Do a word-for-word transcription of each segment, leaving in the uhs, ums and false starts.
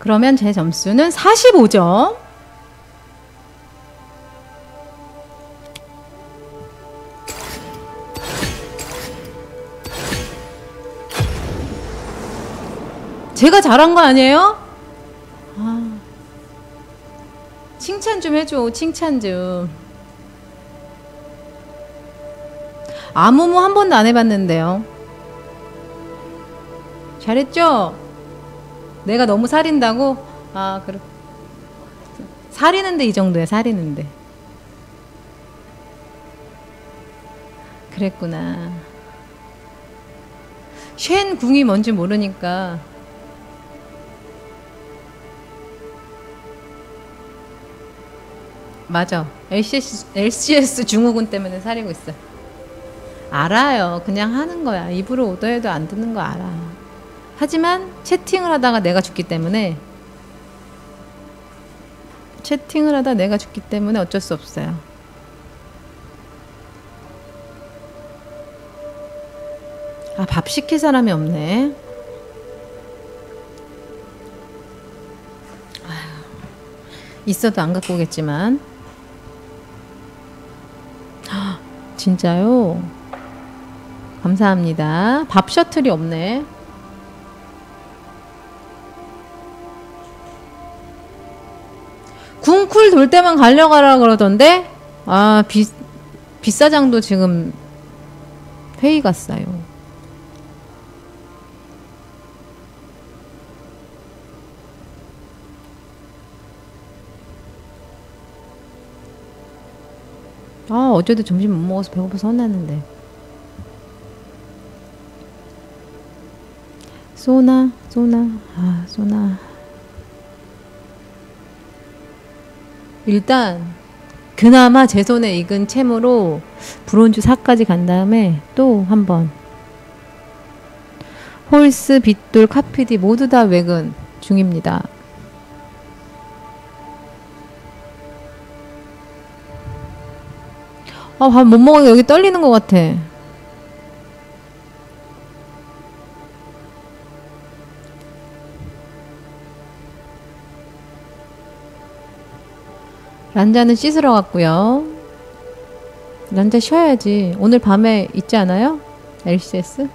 그러면 제 점수는 사십오 점. 제가 잘한 거 아니에요? 아, 칭찬 좀 해줘. 칭찬 좀. 아무무 한 번도 안 해봤는데요. 잘했죠? 내가 너무 살인다고? 아, 그래. 살이는데 이 정도야, 살이는데. 그랬구나. 쉔 궁이 뭔지 모르니까. 맞아. 엘씨에스, 엘씨에스 증후군 때문에 살이고 있어. 알아요. 그냥 하는 거야. 입으로 오더해도 안 듣는 거 알아. 하지만 채팅을 하다가 내가 죽기 때문에 채팅을 하다 내가 죽기 때문에 어쩔 수 없어요. 아, 밥 시킬 사람이 없네. 아휴, 있어도 안 갖고 오겠지만. 헉, 진짜요? 감사합니다. 밥 셔틀이 없네. 궁쿨 돌 때만 가려가라 그러던데? 아, 비, 비사장도 지금 회의 갔어요. 아, 어제도 점심 못 먹어서 배고파서 혼났는데. 쏘나, 쏘나, 아, 쏘나. 일단 그나마 제 손에 익은 채무로 브론즈 사까지 간 다음에 또 한번 홀스, 빗돌, 카피디 모두 다 외근 중입니다. 아, 밥 못 먹으니까 여기 떨리는 것 같아. 란자는 씻으러 갔고요. 란자 쉬어야지. 오늘 밤에 있지 않아요? 엘씨에스?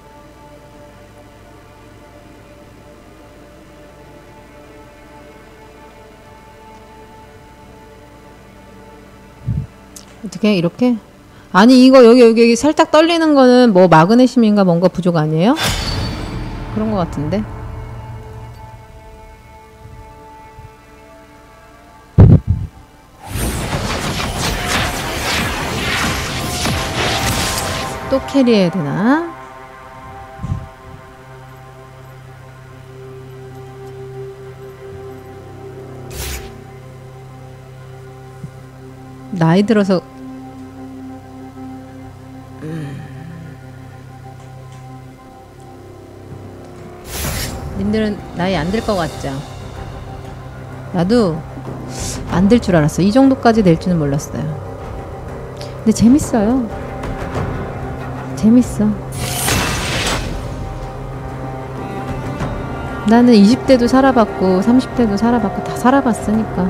어떻게 이렇게? 아니 이거 여기 여기 여기 살짝 떨리는 거는 뭐 마그네슘인가 뭔가 부족 아니에요? 그런 거 같은데. 또 캐리해야 되나? 나이 들어서 음. 님들은 나이 안 들 것 같죠? 나도 안 될 줄 알았어. 이 정도까지 될 줄은 몰랐어요. 근데 재밌어요. 재밌어. 나는 이십 대도 살아봤고 삼십 대도 살아봤고 다 살아봤으니까.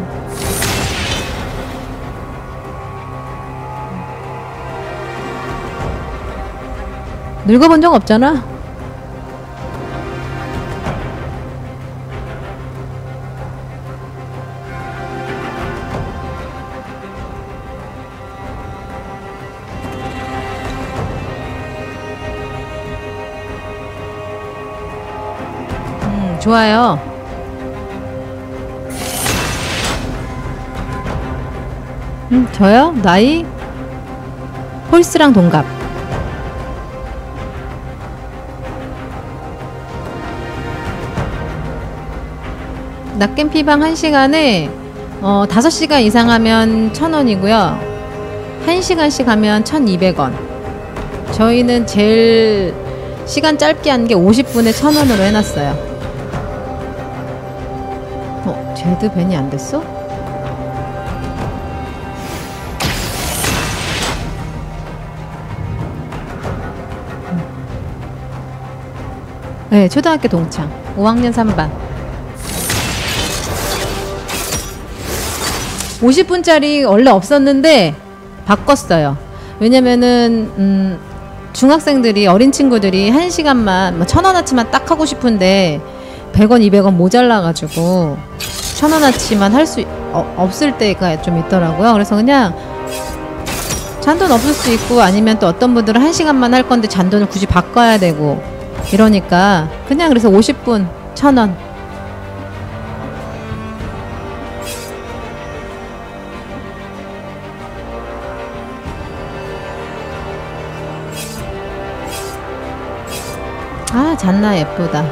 늙어본 적 없잖아. 좋아요. 음, 저요? 나이? 홀스랑 동갑. 낮겜 피방 한 시간에 어, 다섯 시간 이상 하면 천 원이고요. 한 시간씩 하면 천이백 원. 저희는 제일 시간 짧게 한 게 오십 분에 천 원으로 해놨어요. 어, 제드 벤이 안 됐어? 네, 초등학교 동창. 오 학년 삼 반. 오십 분짜리 원래 없었는데 바꿨어요. 왜냐면은 음, 중학생들이 어린 친구들이 한 시간만 뭐 천 원어치만 딱 하고 싶은데 백 원, 이백 원 모자라가지고 천 원어치만 할 수 어, 없을 때가 좀 있더라고요. 그래서 그냥 잔돈 없을 수 있고 아니면 또 어떤 분들은 한 시간만 할 건데 잔돈을 굳이 바꿔야 되고 이러니까 그냥 그래서 오십 분 천 원. 아, 잔나 예쁘다.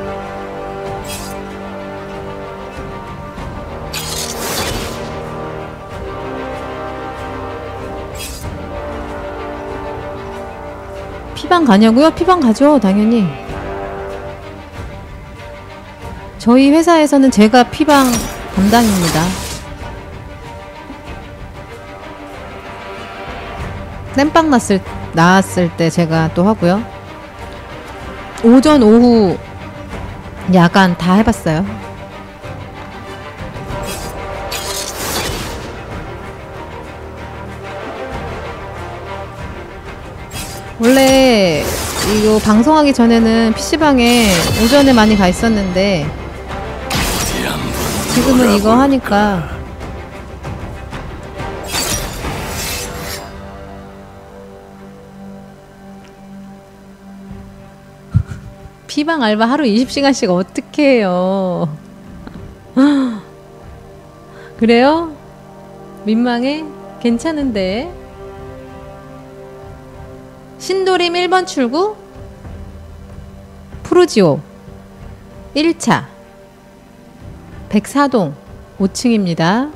피방 가냐고요? 피방 가죠, 당연히. 저희 회사에서는 제가 피방 담당입니다. 땜빵 났을, 나왔을 때 제가 또 하고요. 오전, 오후, 야간 다 해봤어요. 원래 이거 방송하기 전에는 피시방에 오전에 많이 가 있었는데 지금은 이거 하니까 피방 알바 하루 이십 시간씩 어떻게 해요? 그래요? 민망해? 괜찮은데? 신도림 일 번 출구 푸르지오 일 차 백사 동 오 층입니다.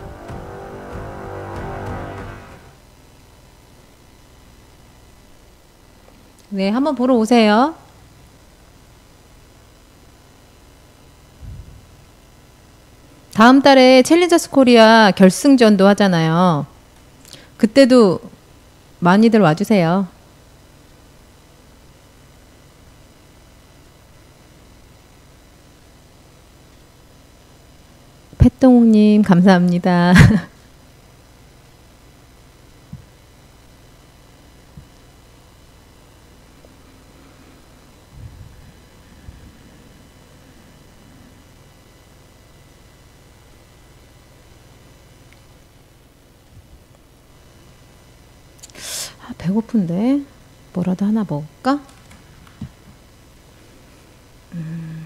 네, 한번 보러 오세요. 다음 달에 챌린저스 코리아 결승전도 하잖아요. 그때도 많이들 와주세요. 펫동욱님 감사합니다. 아, 배고픈데 뭐라도 하나 먹을까? 음.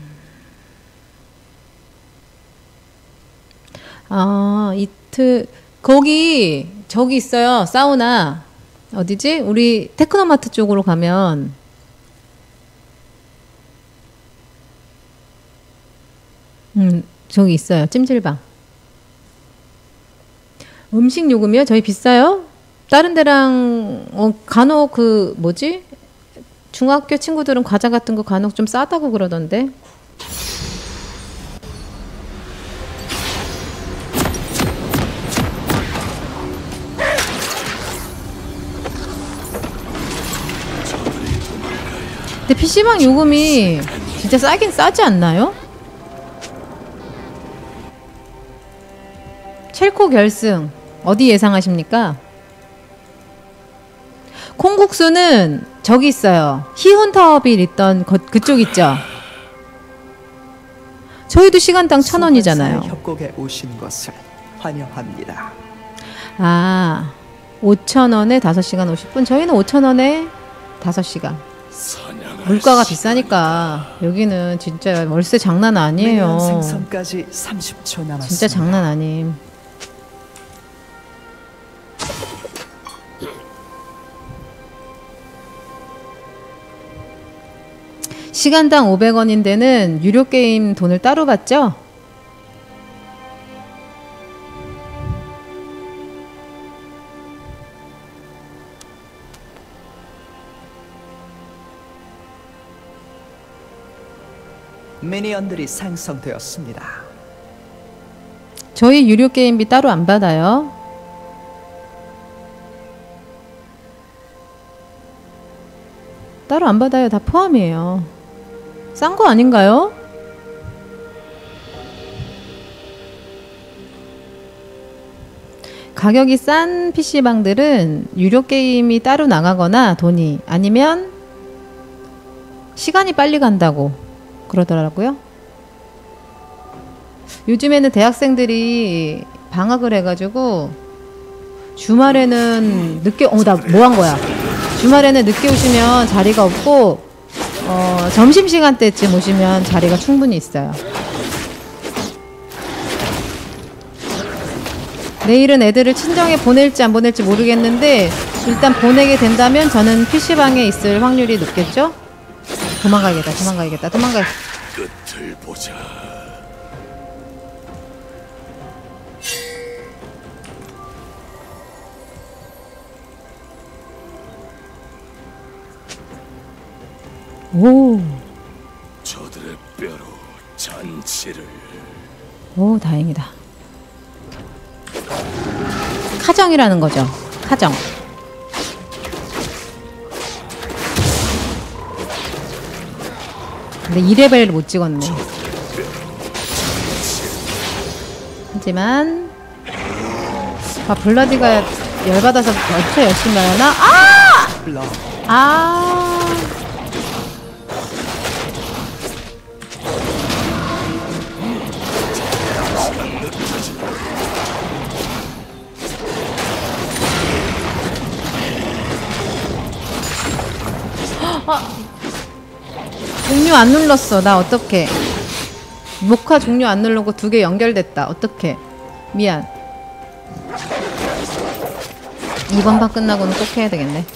아, 이트 거기 저기 있어요. 사우나 어디지? 우리 테크노마트 쪽으로 가면 음 저기 있어요. 찜질방. 음식 요금이요? 저희 비싸요? 다른 데랑 어, 간혹 그 뭐지? 중학교 친구들은 과자 같은 거 간혹 좀 싸다고 그러던데. 근데 피시방 요금이 진짜 싸긴 싸지 않나요? 첼코 결승 어디 예상하십니까? 콩국수는 저기 있어요. 희훈타업이 있던 거, 그쪽 있죠? 저희도 시간당 천 원이잖아요. 협곡에 오신 것을 환영합니다. 아, 오천 원에 다섯 시간 오십 분. 저희는 오천 원에 다섯 시간. 물가가 비싸니까 여기는 진짜 월세 장난 아니에요. 생선까지 삼십 초 남았습니다. 진짜 장난 아님. 시간당 오백 원인데는 유료 게임 돈을 따로 받죠? 미니언들이 생성되었습니다. 저희 유료 게임비 따로 안 받아요. 따로 안 받아요. 다 포함이에요. 싼 거 아닌가요? 가격이 싼 피시방들은 유료 게임이 따로 나가거나 돈이 아니면 시간이 빨리 간다고 그러더라고요. 요즘에는 대학생들이 방학을 해가지고 주말에는 늦게 어 나 뭐 한 거야? 주말에는 늦게 오시면 자리가 없고 어, 점심시간 때쯤 오시면 자리가 충분히 있어요. 내일은 애들을 친정에 보낼지 안 보낼지 모르겠는데 일단 보내게 된다면 저는 피시방에 있을 확률이 높겠죠? 도망가야겠다 도망가야겠다 도망가야겠다. 끝을 보자. 오, 저들의 뼈로 잔치를. 오 다행이다. 카정이라는 거죠. 카정. 근데 이 레벨을 못 찍었네. 하지만 아 블라디가 열받아서 어떻게 열심히 하나? 아! 블러드. 아! 아! 종료 안 눌렀어. 나 어떡해. 녹화 종료 안 누르고 두 개 연결됐다. 어떡해. 미안. 이번 판 끝나고는 꼭 해야 되겠네.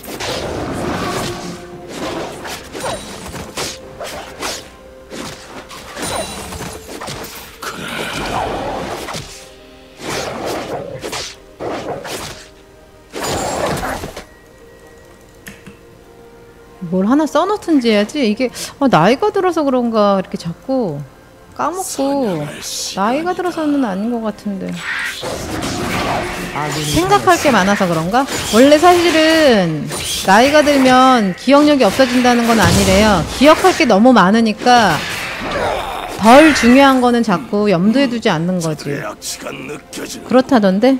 뭘 하나 써놓든지 해야지. 이게 어, 나이가 들어서 그런가 이렇게 자꾸 까먹고. 나이가 들어서는 아닌 것 같은데 생각할 게 많아서 그런가? 원래 사실은 나이가 들면 기억력이 없어진다는 건 아니래요. 기억할 게 너무 많으니까 덜 중요한 거는 자꾸 염두에 두지 않는 거지. 그렇다던데?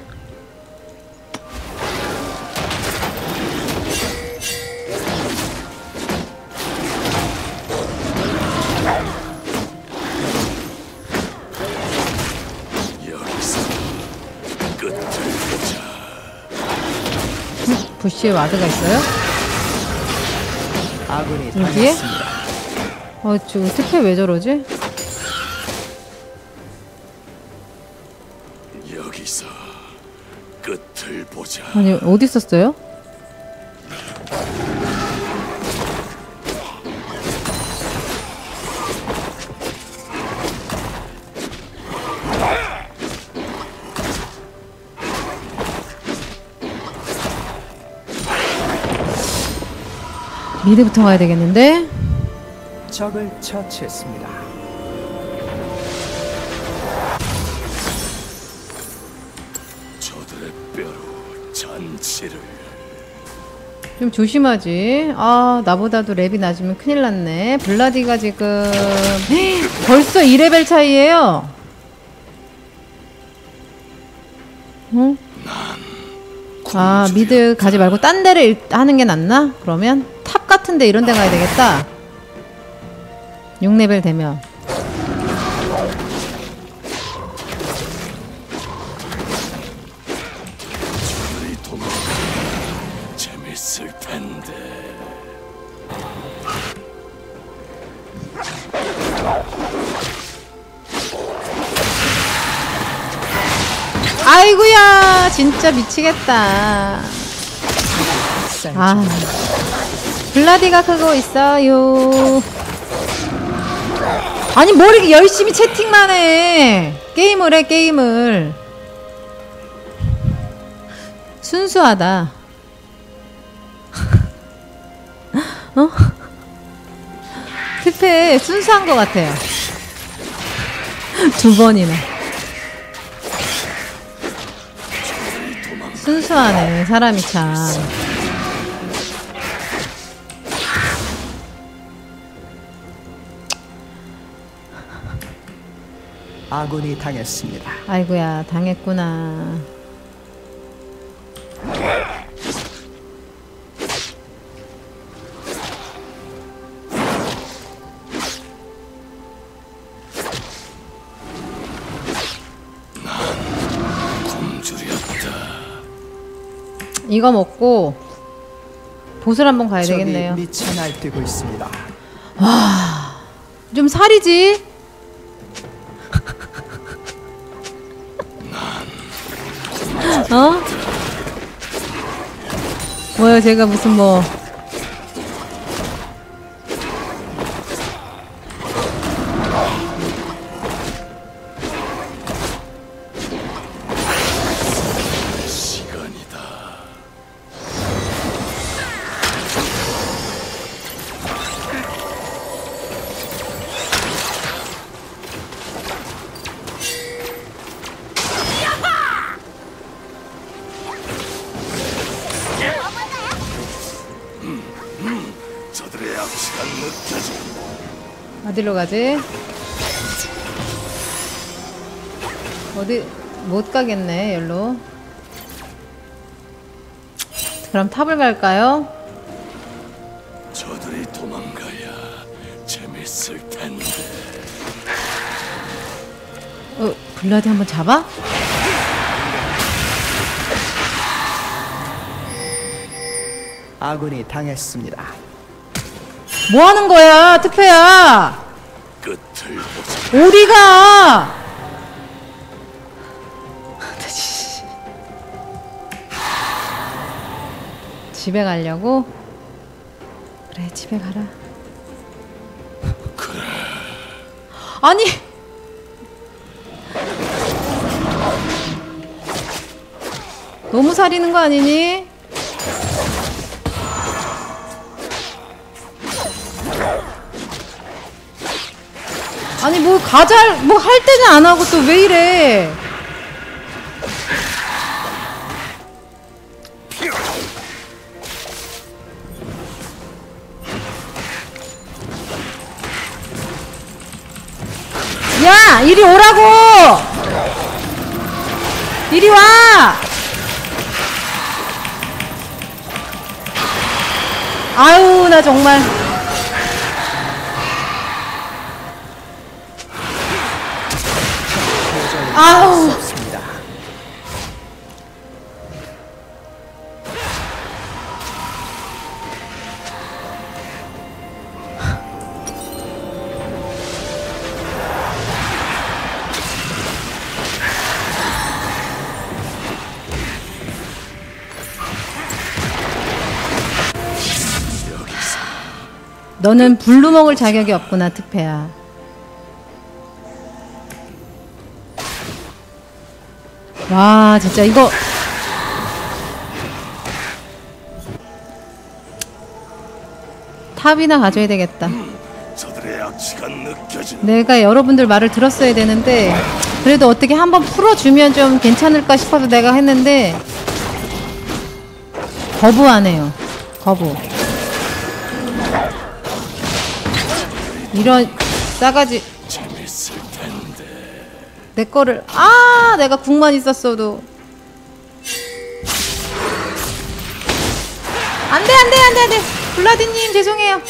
부시에 와드가 있어요? 아군이 여기에? 당했습니다. 어, 저 특혜 왜 저러지? 여기서 끝을 보자. 아니, 어디 있었어요? 미드부터 가야 되겠는데? 적을 처치했습니다. 저들의 뼈로 잔치를. 좀 조심하지. 아, 나보다도 랩이 낮으면 큰일 났네. 블라디가 지금 벌써 이 레벨 차이에요. 응? 아, 미드 가지 말고 딴 데를 일- 하는 게 낫나? 그러면 탑 같은데 이런 데 가야 되겠다. 육 레벨 되면. 저들이 도망가 재밌을 텐데. 아이고야, 진짜 미치겠다. 아, 블라디가 크고 있어요. 아니 뭘 이렇게 열심히 채팅만 해. 게임을 해, 게임을. 순수하다. 어? 특패 순수한 것 같아요. 두 번이나. 순수하네, 사람이 참. 아군이 당했습니다. 아이고야, 당했구나. 이거 먹고 보슬 한번 가야 적이 되겠네요. 미쳐 날뛰고 있습니다. 좀 살이지? 어? 뭐야 제가 무슨 뭐 시간이다. 저들의 악취가 느껴져. 어디로 가지? 어디 못 가겠네 여기로. 그럼 탑을 갈까요? 저들이 도망가야 재밌을 텐데. 어, 블라디 한번 잡아? 아군이 당했습니다. 뭐 하는 거야, 특패야? 끝을 보자. 어디가? 집에 가려고? 그래, 집에 가라. 그래. 아니! 너무 사리는 거 아니니? 아니 뭐 가잘 뭐 할 때는 안 하고 또 왜 이래? 야 이리 오라고! 이리 와! 아유 나 정말. 아우. 없습니다. 너는 블루 먹을 자격이 없구나, 특패야. 와, 진짜 이거 탑이나 가져야 되겠다. 저들의 악취가 느껴진다. 내가 여러분들 말을 들었어야 되는데 그래도 어떻게 한번 풀어주면 좀 괜찮을까 싶어서 내가 했는데 거부하네요. 거부. 이런 싸가지. 재밌을 텐데. 내 거를 아 내가 궁만 있었어도 안돼 안돼 안돼 안돼 블라디님 죄송해요.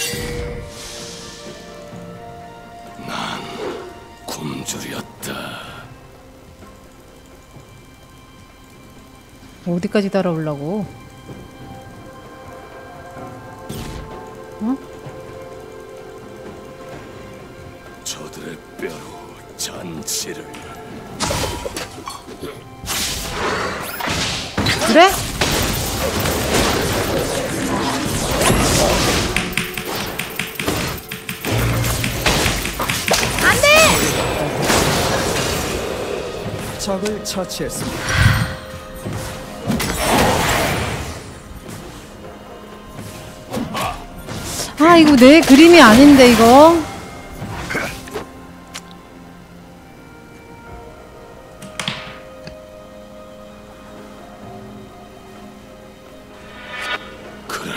난 굶주렸다. 어디까지 따라오려고? 어? 저들의 뼈로 잔치를. 그래? 적을 처치했습니다. 아 이거 내 그림이 아닌데 이거. 그래.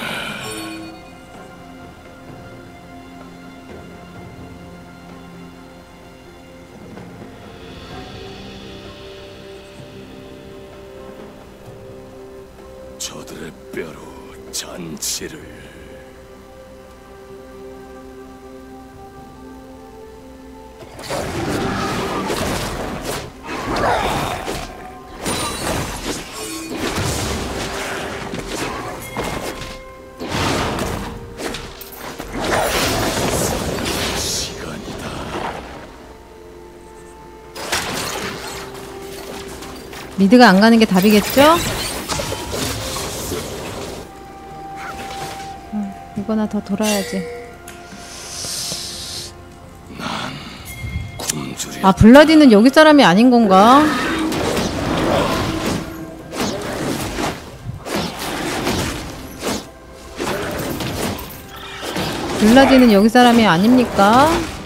저들의 뼈로 잔치를. 미드가 안 가는 게 답이겠죠? 음, 이거나 더 돌아야지. 굶주려. 아, 블라디는 여기 사람이 아닌 건가? 블라디는 여기 사람이 아닙니까?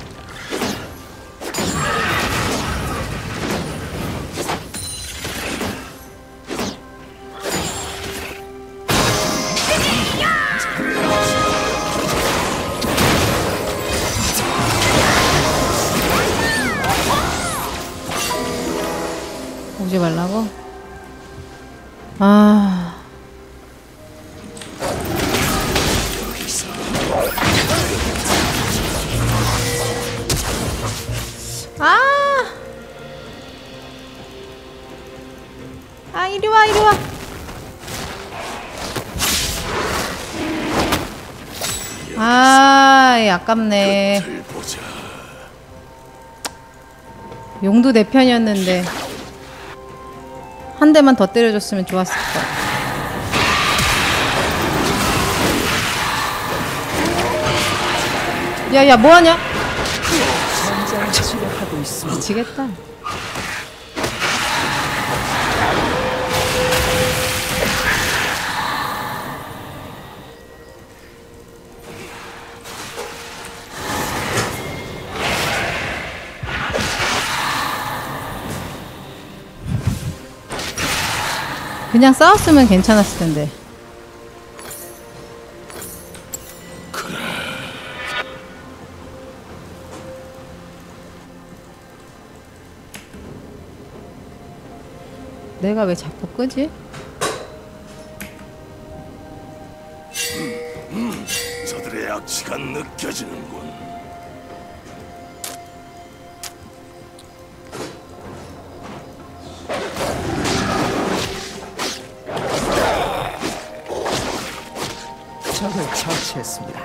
오지 말라고? 아... 아! 아, 이리 와, 이리 와. 아, 이 아깝네. 끝을 보자. 용도 내 편이었는데 한 대만 더 때려줬으면 좋았을 거. 야야, 뭐하냐? 전장 치료하고 있습니다. 미치겠다. 그냥 싸웠으면 괜찮았을 텐데. 내가 왜 자꾸 끄지? 저들의 악취가 느껴지는군. 적을 처치했습니다.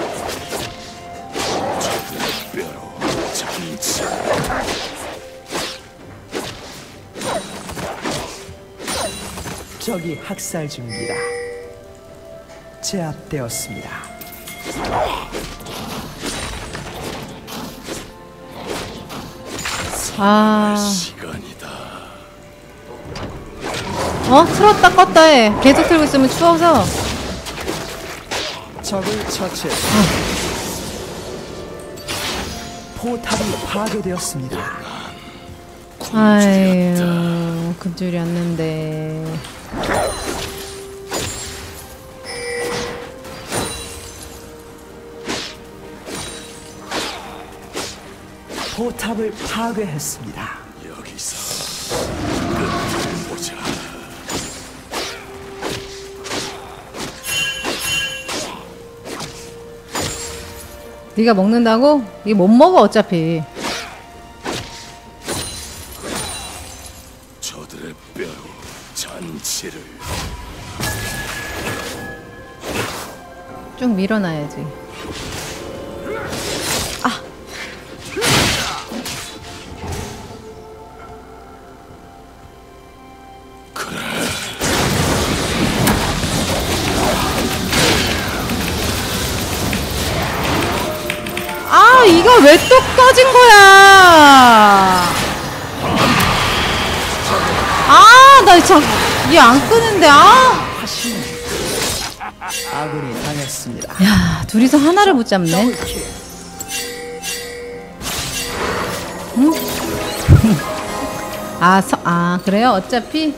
저들의 뼈로 잔치. 적이 학살 중입니다. 제압되었습니다. 아, 시간이다. 어? 틀었다 껐다 해. 계속 틀고 있으면 추워서. 적을 처치했습니다. 포탑이 파괴되었습니다. 아유, 금줄이었는데. 포탑을 파괴했습니다. 여기서 끝을 보자. 네가 먹는다고? 이게 못 먹어 어차피. 저들의 뼈로 잔치를. 쭉 밀어놔야지. 아! 아, 이거 왜 또 꺼진 거야? 아, 나 참, 이 안 끄는데, 아! 아군이 당했습니다. 야, 둘이서 하나를 못 잡네. 더블킬. 아, 서, 아, 그래요? 어차피?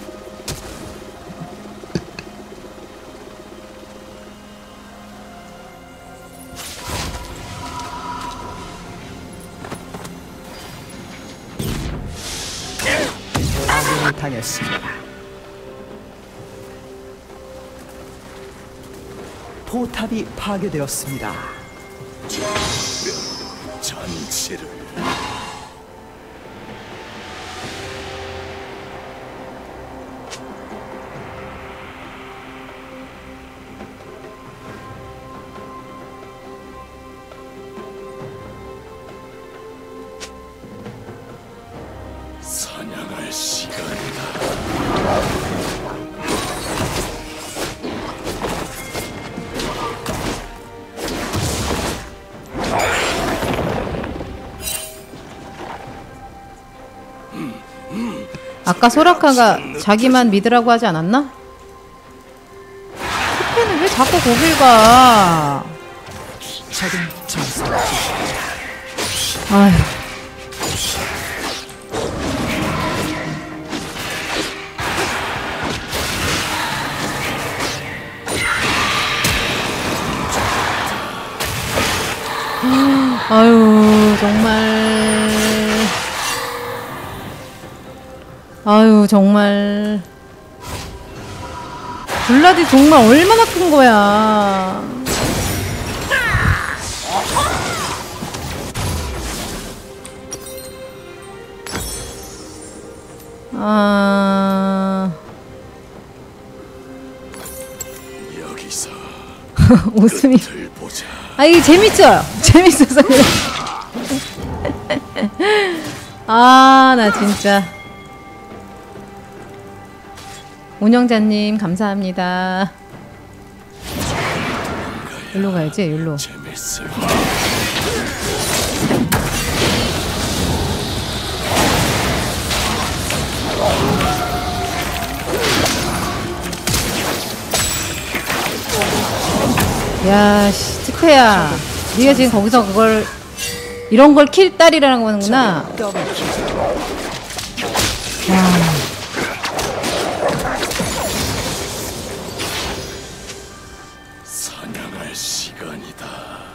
아군이 당했습니다. 포탑이 파괴되었습니다. 뼈로 잔치를. 사냥할 시간이다. 아까 소라카가 자기만 믿으라고 하지 않았나? 스페는 왜 자꾸 거길 가? 적은 전설. 아휴. 아유, 정말. 아유, 정말. 블라디 정말 얼마나 큰 거야. 아. 여기서 웃음이. 끝을 보자. 아, 이게 재밌죠? 재밌어서 그래. 아, 나 진짜. 운영자님, 감사합니다. 여기로 가야지, 여기로. 재밌을 야, 씨, 스페야. 네가 지금 거기서 그걸 이런 걸 킬 딸이라는 거는구나. 더블킬. 야. 사냥할 시간이다.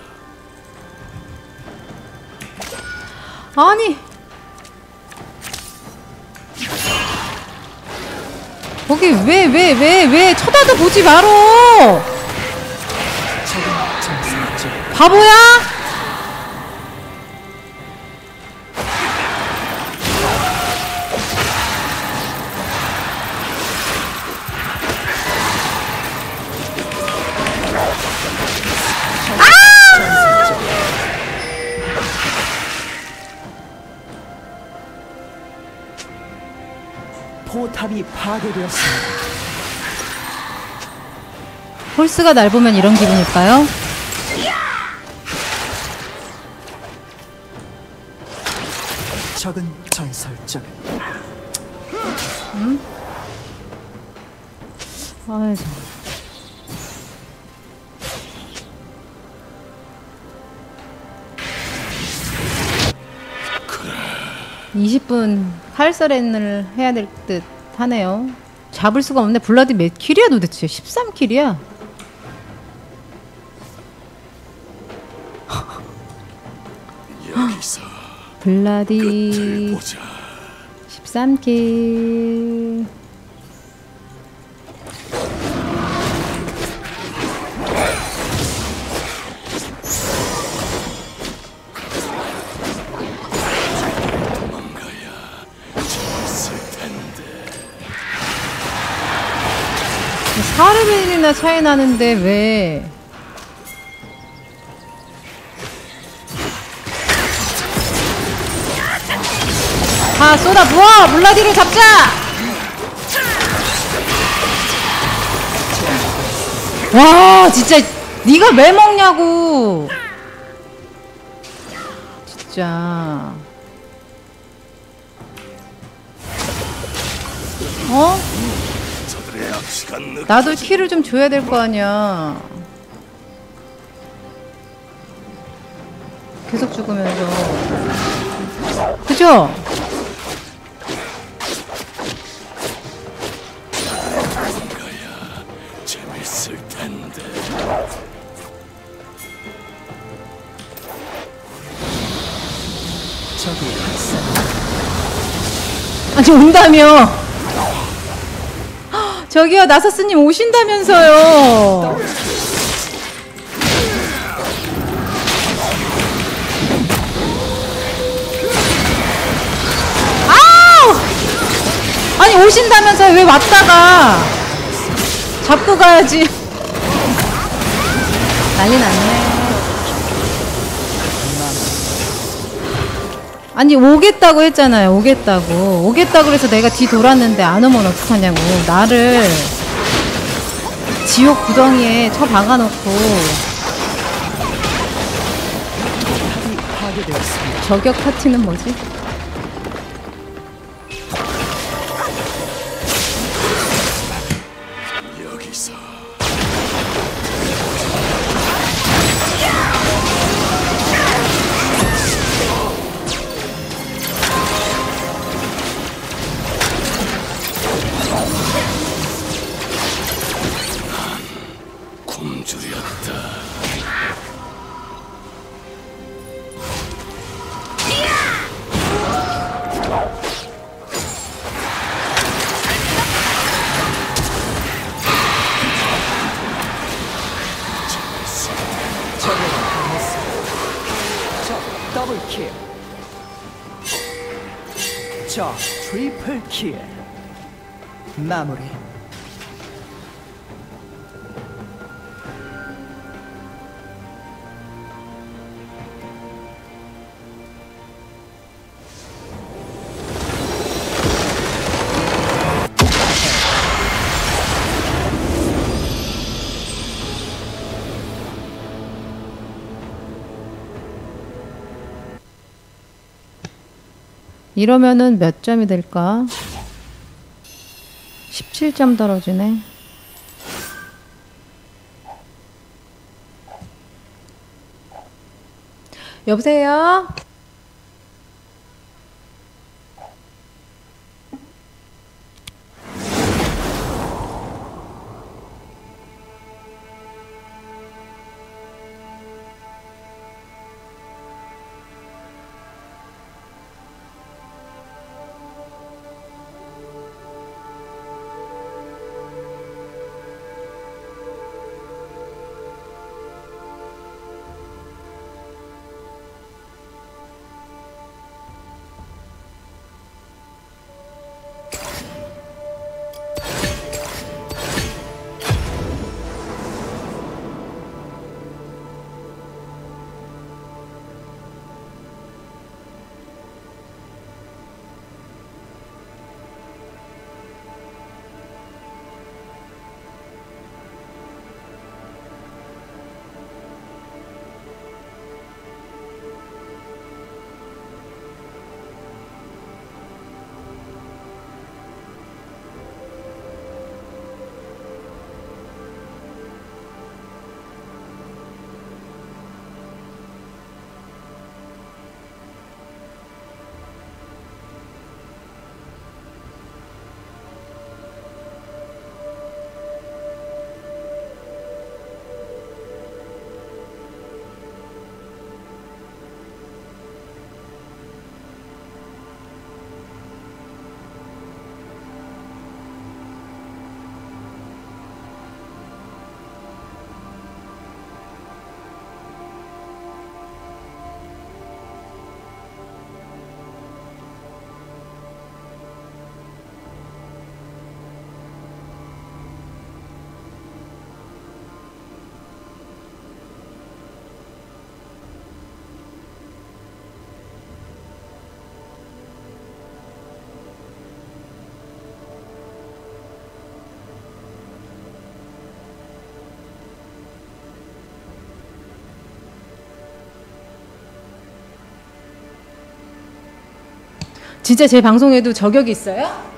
아니. 거기 왜 왜 왜 왜 쳐다도 보지 말어. 적은 전설적. 바보야? 포탑이 파괴되었습니다. 홀스가 날 보면 이런 기분일까요? 적은 전설적. 응? 아이고. 이십 분 칼서렌을 해야 될 듯 하네요. 잡을 수가 없네. 블라디 몇 킬이야 도대체? 십삼 킬이야. 여기서 블라디 끝을 보자. 십삼 킬. 사 레벨이나 차이 나는데 왜? 다 쏟아 부어! 블라디를 잡자! 와, 진짜 네가 왜 먹냐고! 진짜. 어? 저들의 악시가 느껴. 나도 키를 좀 줘야 될 거 아니야. 계속 죽으면서. 그죠? 뭔가야 재밌을 텐데. 적이 학살. 아니, 온다며! 저기요, 나사스님 오신다면서요! 아우! 아니, 오신다면서요, 왜 왔다가! 잡고 가야지. 난리 났네. 아니 오겠다고 했잖아요. 오겠다고. 오겠다고 그래서 내가 뒤 돌았는데 안 오면 어떡하냐고. 나를 지옥 구덩이에 처박아놓고 탑이 파괴되었습니다. 저격 파티는 뭐지? 여기서 굶주렸다. 적에게 당했습니다. 적 더블킬. 적 트리플킬. 마무리. 이러면은 몇 점이 될까? 십칠 점 떨어지네. 여보세요? 진짜 제 방송에도 저격이 있어요?